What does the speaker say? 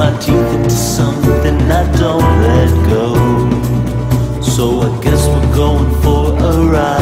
my teeth into something I don't let go. So I guess we're going for a ride.